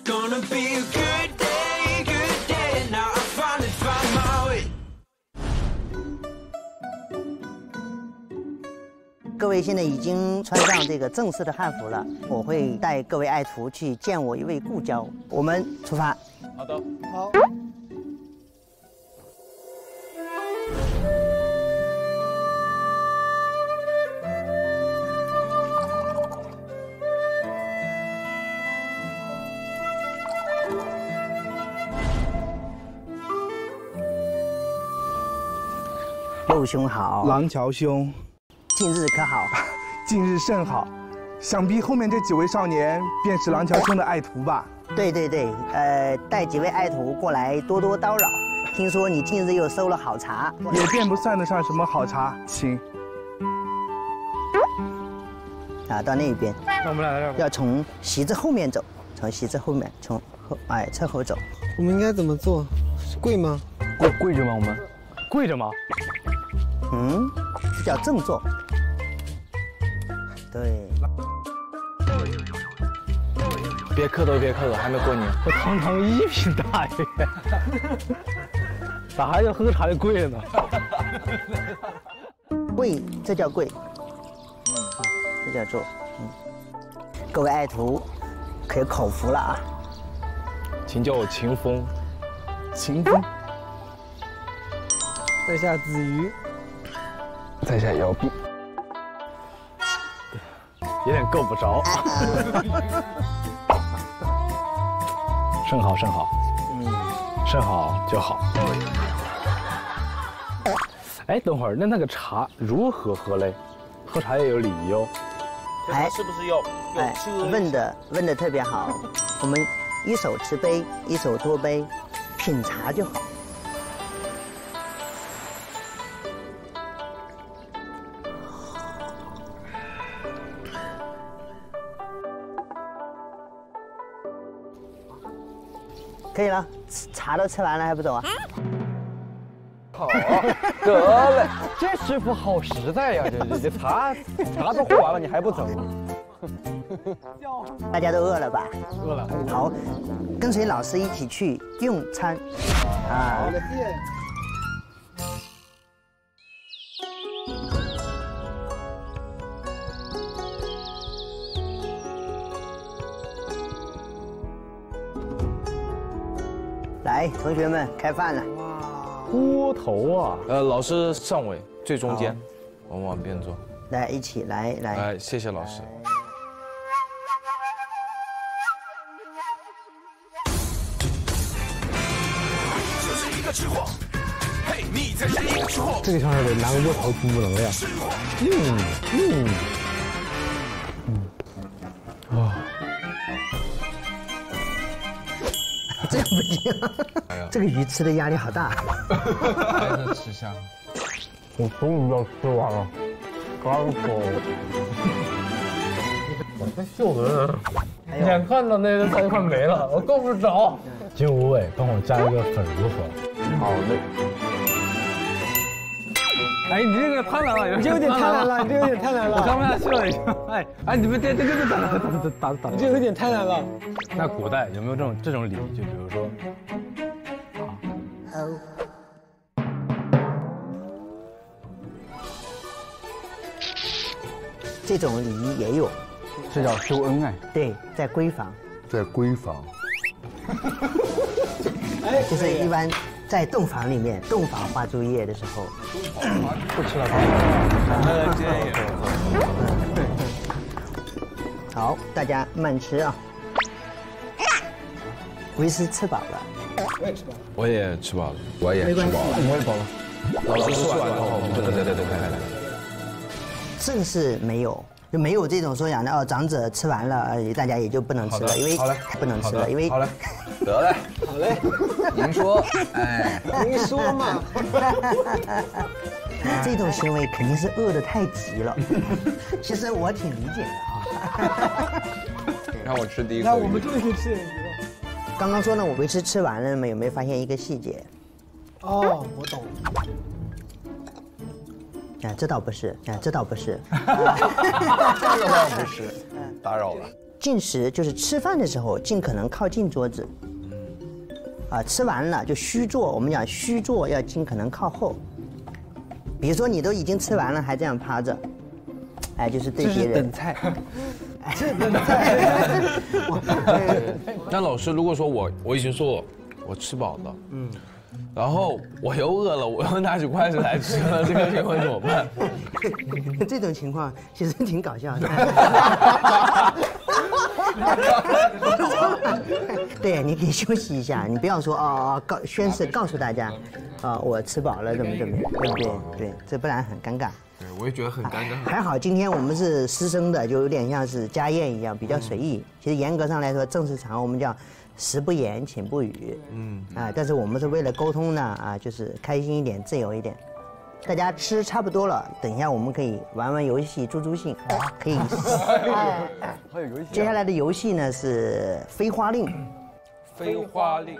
gonna be a good day, good day. Now I finally found my way. 各位现在已经穿上这个正式的汉服了，我会带各位爱徒去见我一位故交。我们出发。 好的， 好。 陆兄好， 廊桥兄， 近日可好？ 近日甚好。想必后面这几位少年便是廊桥兄的爱徒吧？ 对对对，带几位爱徒过来多多叨扰。听说你近日又收了好茶， 也便不算得上什么好茶，请。 啊，到那边。 那我们俩在这儿。 要从席子后面走，从席子后面，从后侧后走。 我们应该怎么做？跪吗？ 跪着吗？我们跪着吗？ 嗯，这叫正坐。对。 别磕头，别磕头，还没过年。我堂堂一品大爷，咋还要喝茶就跪了呢？ 跪，这叫跪。这叫坐。各位爱徒，可有口福了啊！ 请叫我秦风。 秦风。 在下子瑜。 在下摇臂。 有点够不着。甚好，甚好，甚好就好。哎，等会儿，那个茶如何喝嘞？喝茶也有礼仪哦。 哎， 是不是要问的特别好。我们一手持杯，一手托杯，品茶就好。可以了，茶都吃完了还不走啊？ 好，得嘞，这师傅好实在呀！这茶都喝完了，你还不走？ 大家都饿了吧？ 饿了。 好，跟随老师一起去用餐。啊。 好的，谢。 来，同学们开饭了。 锅头啊！ 老师上位最中间，我们往边坐。 来，一起来。 哎，谢谢老师。 这个上面得拿个窝头补补能量。 这样不行，这个鱼吃的压力好大。 还是吃香。 我终于要吃完了，干口。我这秀的，眼看着那个菜就快没了，我够不着。金无畏，帮我加一个粉如何？好嘞。哎，你这个贪婪了， 你这有点贪婪了，你这有点贪婪了。 我刚不下去了已经。哎，你们这打， 你这有点贪婪了。 那古代有没有这种礼仪？就比如说， 这种礼仪也有， 这叫秀恩爱。 对，在闺房。 在闺房。 就是一般在洞房里面，洞房花烛夜的时候， 不吃了。 好，大家慢吃啊。为师吃饱了。 我也吃饱了。 我也吃饱了。 我也饱了。 老师吃完之后，我们对。 正式没有，就没有这种说讲的哦，长者吃完了，大家也就不能吃了，因为不能吃了，因为好嘞，得嘞， 好嘞， 您说，哎， 您说嘛。 这种行为肯定是饿得太急了。其实我挺理解的啊。 让我吃第一口。 那我们就去吃点鱼肉。 刚刚说呢，我为师吃完了，有没有发现一个细节？ 哦，我懂了。 啊，这倒不是，这倒不是， 这个倒不是，打扰了。 进食就是吃饭的时候尽可能靠近桌子。吃完了就虚坐，我们讲虚坐要尽可能靠后。比如说你都已经吃完了还这样趴着，哎，就是对别人等菜。 这等菜。 那老师，如果说我已经说我吃饱了，然后我又饿了，我又拿起筷子来吃了，这个情况怎么办？ 这种情况其实挺搞笑的。对，你可以休息一下，你不要说宣誓告诉大家，我吃饱了，怎么样，对不对？对，这不然很尴尬。 对，我也觉得很尴尬。 还好今天我们是师生的，就有点像是家宴一样，比较随意。其实严格上来说，正式场合我们叫食不言，寝不语。但是我们是为了沟通呢，就是开心一点，自由一点。大家吃差不多了，等一下我们可以玩玩游戏，助助兴，可以。 还有游戏。 接下来的游戏呢是飞花令。 飞花令。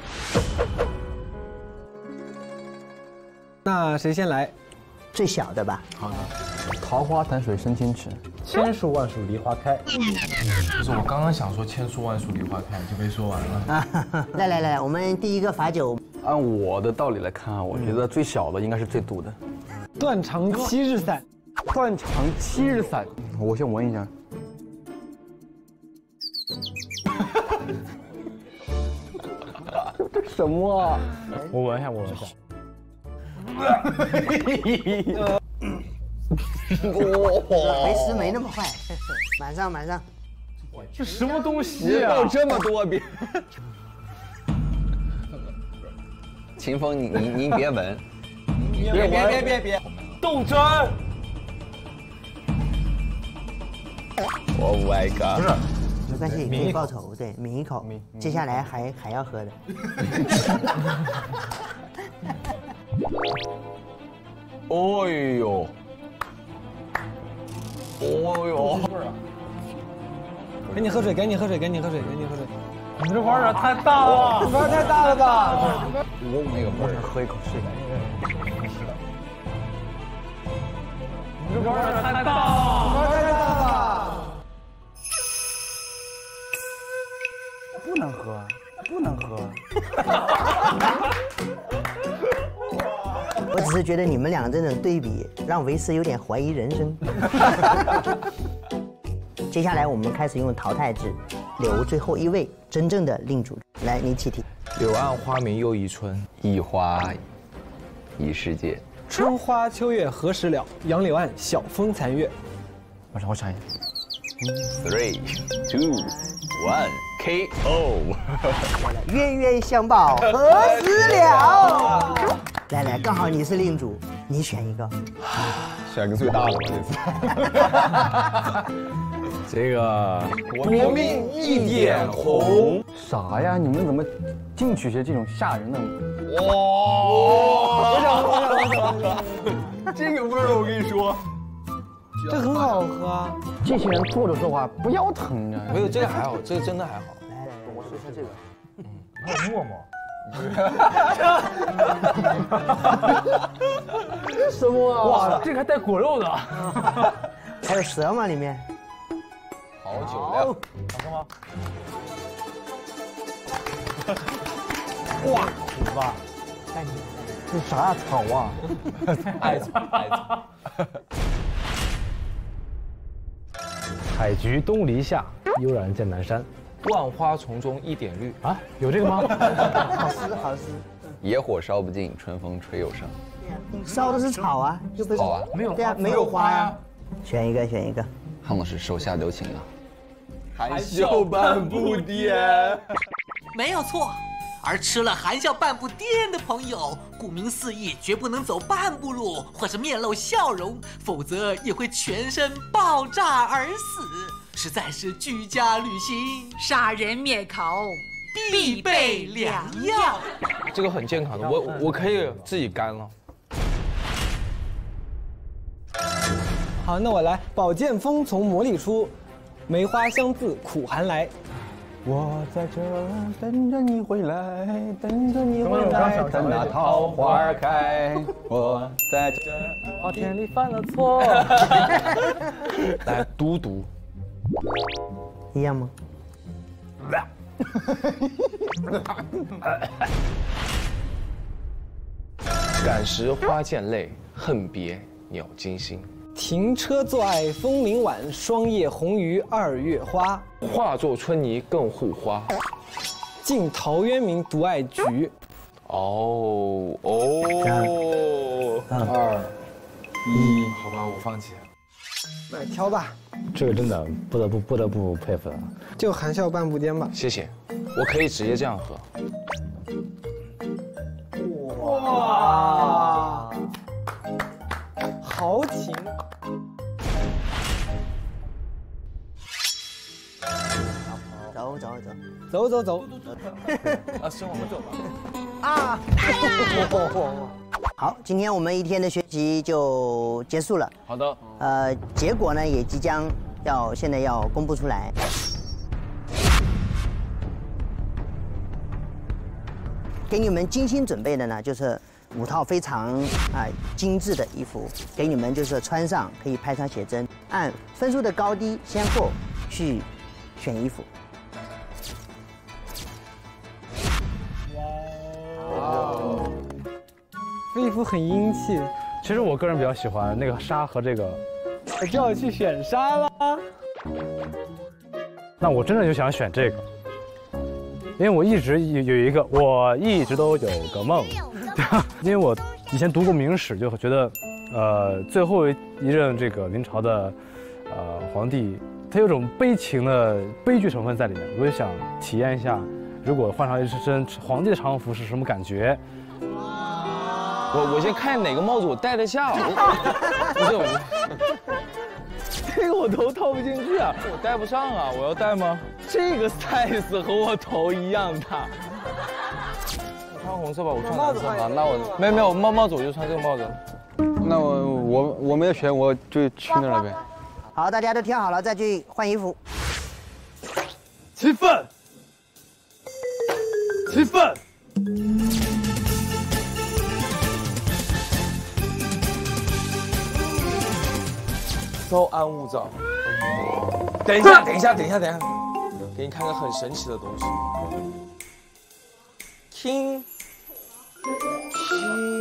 那谁先来？ 最小的吧。 好的。 桃花潭水深千尺， 千树万树梨花开。 就是我刚刚想说千树万树梨花开，就被说完了。 来，我们第一个罚酒。 按我的道理来看啊，我觉得最小的应该是最毒的。 断肠7日散。 断肠7日散，我先闻一下。这什么啊？ 我闻一下，我闻一下。 为师没那么坏，马上。 这什么东西啊？ 有这么多别。 秦风，你别闻， 别， 豆汁。 Oh my god！ 不是， 没关系，可以报仇，对，抿一口，接下来还要喝的。 哦呦， 赶紧喝水！ 你们这玩意儿太大了， 这玩意儿太大了吧？ 那个我想喝一口试一下。 你这玩意儿太大了， 不能喝。 我只是觉得你们俩这种对比，让为师有点怀疑人生。接下来我们开始用淘汰制，留最后一位真正的令主。来，你起题。 柳暗花明又一村， 一花一世界。 春花秋月何时了？杨柳岸，晓风残月。 我想一下。 3、2、1 KO。 冤冤相报何时了？来，刚好你是令主，你选一个。 选个最大的吧， 这个夺命一点红。 啥呀？你们怎么净取些这种吓人的？ 这个味儿我跟你说， 这很好喝啊。 这些人坐着说话不腰疼啊。 没有这个还好，这个真的还好。 来，我试试这个。 还有沫沫。 什么啊？ 哇，这个还带果肉的。 还有蛇吗？里面？ 好酒量。 好喝吗？ 哇，苦吧？这啥呀？草啊？ 艾草。 采菊东篱下，悠然见南山。 万花丛中一点绿啊，有这个吗？ 好诗。 野火烧不尽，春风吹又生。 烧的是草啊，又不是草啊， 没有对啊，没有花呀。选一个。 汉老师手下留情啊。 含笑半步癫。 没有错。而吃了含笑半步癫的朋友，顾名思义，绝不能走半步路，或是面露笑容，否则也会全身爆炸而死。实在是居家旅行杀人灭口必备良药。 这个很健康的，我可以自己干了。 好，那我来。宝剑锋从磨砺出，梅花香自苦寒来。 我在这等着你回来，等那桃花开。我在这花田里犯了错。 来读。 一样吗？ 感时花溅泪，恨别鸟惊心。 停车坐爱枫林晚，霜叶红于2月花。 化作春泥更护花。 敬陶渊明独爱菊。 哦， 2、1， 好吧，我放弃了。 来挑吧， 这个真的不得不佩服他。 就含笑半步颠吧。 谢谢，我可以直接这样喝。 哇，豪情。走。 啊，行，我们走吧。 啊！好，今天我们一天的学习就结束了。 好的。 结果呢也即将现在要公布出来。给你们精心准备的呢，就是5套非常精致的衣服，给你们就是穿上可以拍上写真，按分数的高低先后去选衣服。 这衣服很英气。 其实我个人比较喜欢那个纱和这个。 我就要去选纱了。 那我真的就想选这个，因为我一直都有个梦，对吧？因为我以前读过明史，就觉得，最后一任这个明朝的，皇帝，他有种悲情的悲剧成分在里面。我就想体验一下，如果换上一身皇帝的常服是什么感觉。 我先看哪个帽子我戴得下。这个我头套不进去啊，我戴不上啊，我要戴吗？这个 size 和我头一样大。我穿红色吧，我穿蓝色吧。那我没有帽子，我就穿这个帽子。 那我没得选，我就去那了呗。 好，大家都挑好了，再去换衣服。 起饭。 稍安勿躁。等一下，给你看个很神奇的东西。Qin